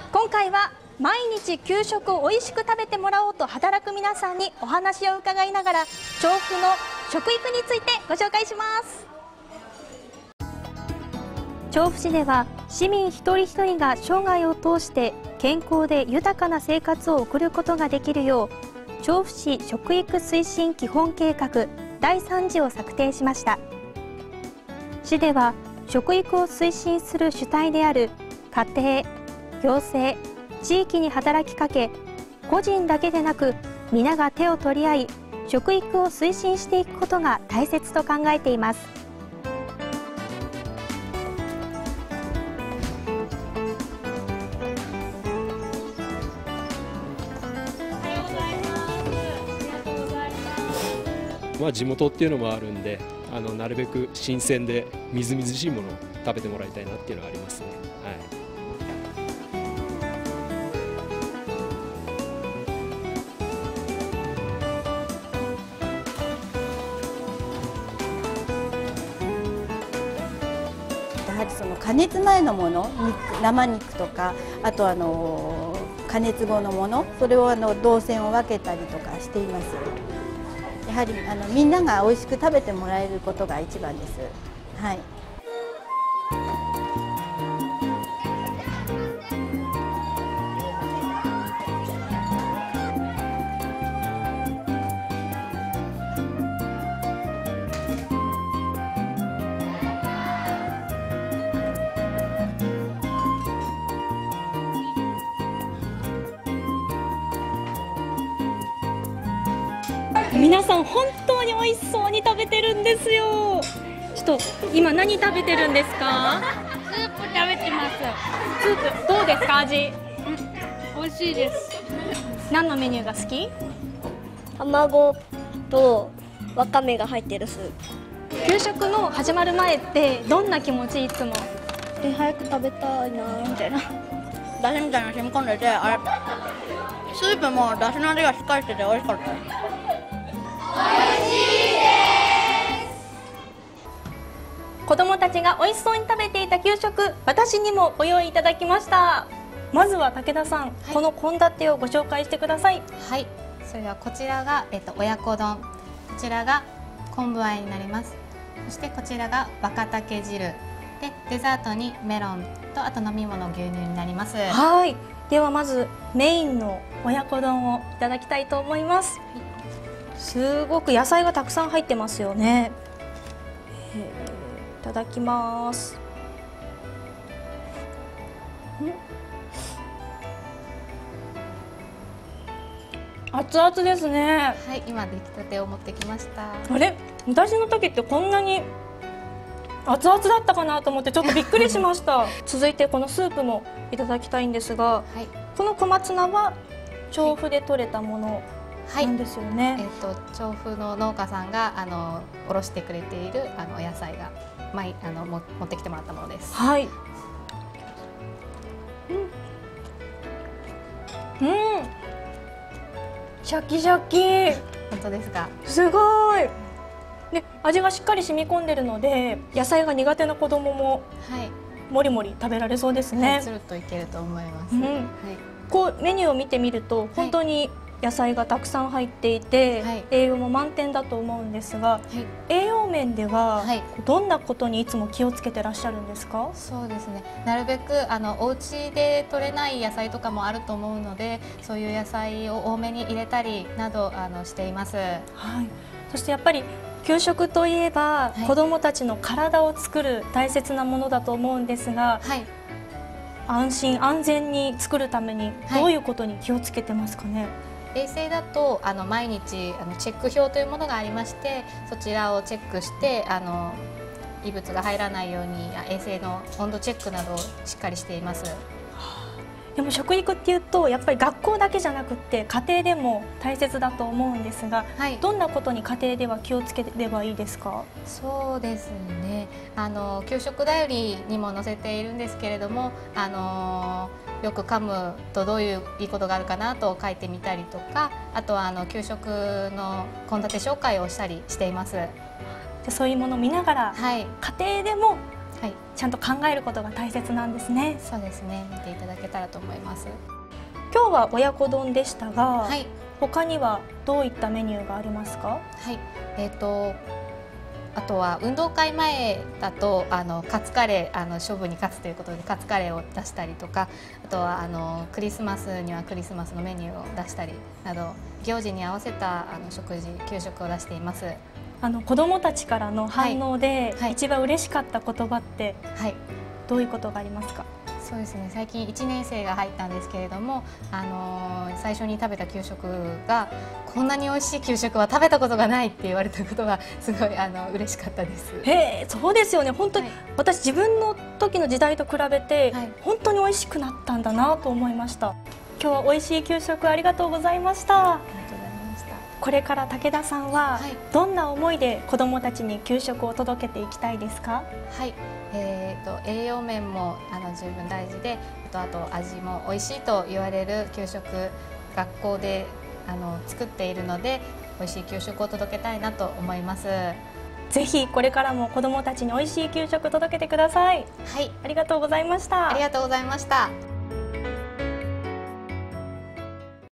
今回は毎日給食を美味しく食べてもらおうと働く皆さんにお話を伺いながら調布の食育についてご紹介します。調布市では市民一人一人が生涯を通して健康で豊かな生活を送ることができるよう調布市食育推進基本計画第3次を策定しました。市では食育を推進する主体である家庭、行政、地域に働きかけ、個人だけでなく皆が手を取り合い食育を推進していくことが大切と考えています。 地元っていうのもあるんで、なるべく新鮮でみずみずしいものを食べてもらいたいなっていうのはありますね。 やはりその加熱前のもの、生肉とか、あと加熱後のもの、それを動線を分けたりとかしています。やはりみんなが美味しく食べてもらえることが一番です。はい。 皆さん本当に美味しそうに食べてるんですよ。ちょっと今何食べてるんですか？ スープ食べてます。 スープどうですか？味、 美味しいです。 何のメニューが好き？ 卵とわかめが入ってるスープ。 給食の始まる前ってどんな気持ち？いつも早く食べたいなみたいな。 だしみたいなの染み込んでて、スープもだしの味がしっかりしてて美味しかったです。 子どもたちが美味しそうに食べていた給食、私にもご用意いただきました。まずは武田さん、この献立をご紹介してください。 はい、それではこちらが、親子丼、こちらが昆布和えになります。そしてこちらが若竹汁で、デザートにメロンとあと飲み物牛乳になります。 はい、ではまずメインの親子丼をいただきたいと思います。すごく野菜がたくさん入ってますよね。いただきます。熱々ですね。 はい、今出来たてを持ってきました。 あれ、私の時ってこんなに熱々だったかなと思ってちょっとびっくりしました続いてこのスープもいただきたいんですが、はい、この小松菜は調布で採れたものなんですよね。 調布の農家さんがおろしてくれているお野菜が持ってきてもらったものです。 はい。シャキシャキ。 本当ですか。 すごい。で、味がしっかり染み込んでるので、野菜が苦手な子供ももりもり食べられそうですね。 つるっといけると思います。 こうメニューを見てみると本当に野菜がたくさん入っていて、栄養も満点だと思うんですが、栄養面ではどんなことにいつも気をつけてらっしゃるんですか？ そうですね、なるべくお家で採れない野菜とかもあると思うので、そういう野菜を多めに入れたりなどしています。はい、 そしてやっぱり給食といえば、子どもたちの体を作る大切なものだと思うんですが、安心安全に作るためにどういうことに気をつけてますかね？ 衛生だと毎日チェック表というものがありまして、そちらをチェックして異物が入らないように衛生の温度チェックなどをしっかりしています。 でも食育っていうとやっぱり学校だけじゃなくって家庭でも大切だと思うんですが、どんなことに家庭では気をつければいいですか？ そうですね、給食だよりにも載せているんですけれども、よく噛むとどういういいことがあるかなと書いてみたりとか、あとは給食の献立紹介をしたりしています。 そういうものを見ながら、家庭でもはい、 ちゃんと考えることが大切なんですね。 そうですね。見ていただけたらと思います。 今日は親子丼でしたが、 はい、 他にはどういったメニューがありますか？ はい、あとは運動会前だとカツカレー勝負に勝つということでカツカレーを出したりとか、あとはクリスマスにはクリスマスのメニューを出したりなど行事に合わせた給食を出しています。 子どもたちからの反応で、 はい、 一番嬉しかった言葉って、 はい、 どういうことがありますか？ そうですね、最近1年生が入ったんですけれども、最初に食べた給食がこんなに美味しい給食は食べたことがないって言われたことがすごい嬉しかったです。 へー、そうですよね。本当に、はい、私自分の時の時代と比べて、はい、本当に美味しくなったんだなと思いました。今日は美味しい給食ありがとうございました。 ありがとうございました。 これから武田さんは、はい、どんな思いで子どもたちに給食を届けていきたいですか？ はい、栄養面も十分大事で、あと味も美味しいと言われる給食、学校で作っているので美味しい給食を届けたいなと思います。 ぜひこれからも子どもたちに美味しい給食届けてください。 はい、 ありがとうございました。 ありがとうございました。